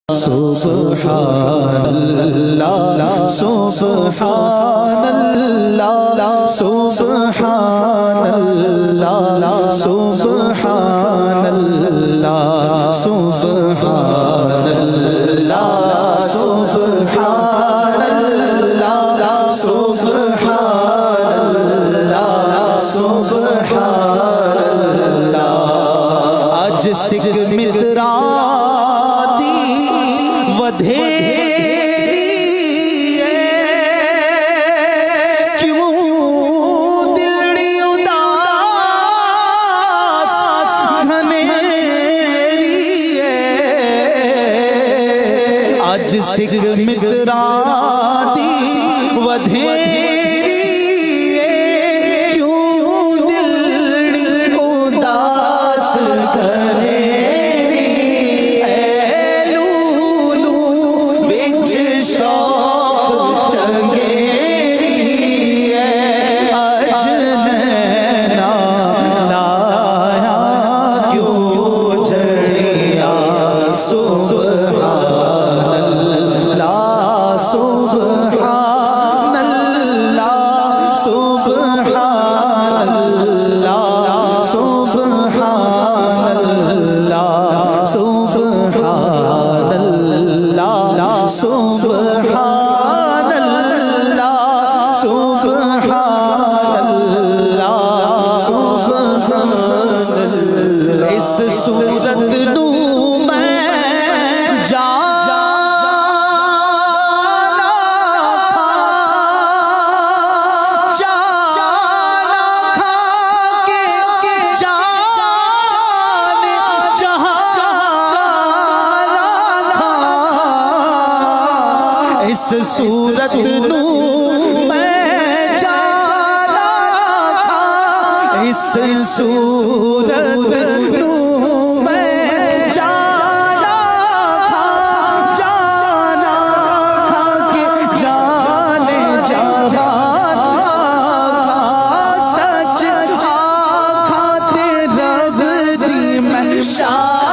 سبحان اللہ سبحان اللہ سبحان اللہ سبحان اللہ سبحان اللہ سبحان اللہ سبحان اللہ سبحان اللہ آج سکھ مترا ودھیری کیوں دلڑی اداس گھنیری آج سکھ مترا دی ودھیری کیوں دلڑی اداس گھنیری سبحان اللہ سبحان اللہ سبحان اللہ اس صورت نو میں جانا کھا کے جانے اس صورت نو میں جانا تھا اس صورت نو میں جانا تھا کہ جانے جانا سچ آخا تے رب دی میں